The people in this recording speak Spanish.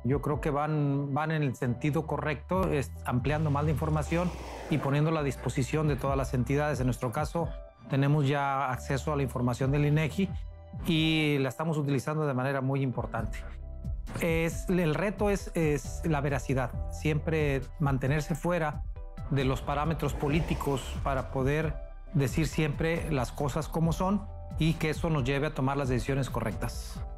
Yo creo que van en el sentido correcto, ampliando más la información y poniéndola a disposición de todas las entidades. En nuestro caso, tenemos ya acceso a la información del INEGI y la estamos utilizando de manera muy importante. El reto es la veracidad, siempre mantenerse fuera de los parámetros políticos para poder decir siempre las cosas como son y que eso nos lleve a tomar las decisiones correctas.